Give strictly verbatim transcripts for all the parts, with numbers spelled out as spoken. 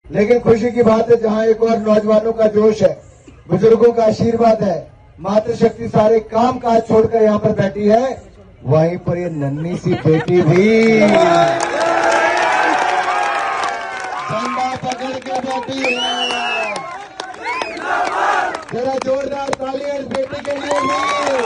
लेकिन खुशी की बात है जहां एक और नौजवानों का जोश है, बुजुर्गों का आशीर्वाद है, मातृशक्ति सारे काम काज छोड़कर यहाँ पर बैठी है, वहीं पर ये नन्ही सी बेटी भी झंडा पकड़ के बैठी है। जरा जोरदार तालियां इस बेटी के लिए भी।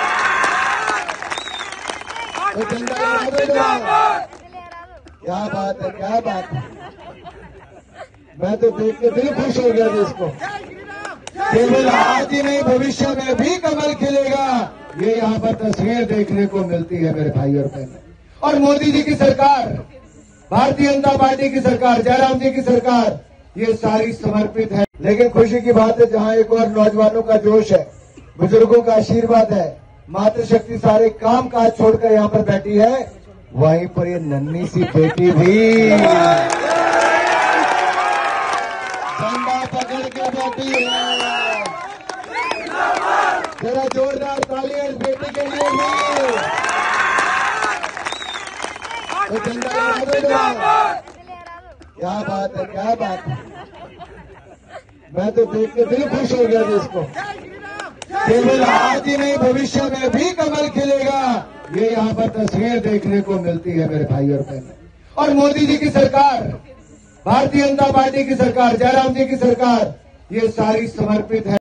तो झंडा लहरा दो जरा। क्या बात है, क्या बात है। मैं तो देख के दिल खुश हो गया जिसको। केवल आज ही नहीं, भविष्य में भी कमल खिलेगा, ये यहाँ पर तस्वीर देखने को मिलती है मेरे भाई और बहन। और मोदी जी की सरकार, भारतीय जनता पार्टी की सरकार, जयराम जी की सरकार, ये सारी समर्पित है। लेकिन खुशी की बात है जहां एक और नौजवानों का जोश है, बुजुर्गों का आशीर्वाद है, मातृशक्ति सारे काम काज छोड़कर यहाँ पर बैठी है, वहीं पर ये नन्ही सी बेटी भी झंडा पकड़ के बैठी है। जरा जोरदार तालियां इस बेटी के लिए भी। तो झंडा लहरा दो जरा। क्या बात है, क्या बात है। मैं तो देख के दिल खुश हो गया जिसको। केवल आज ही नहीं, भविष्य में भी कमल खिलेगा, ये यहाँ पर तस्वीर देखने को मिलती है मेरे भाई और बहन। और मोदी जी की सरकार, भारतीय जनता पार्टी की सरकार, जयराम जी की सरकार, ये सारी समर्पित है।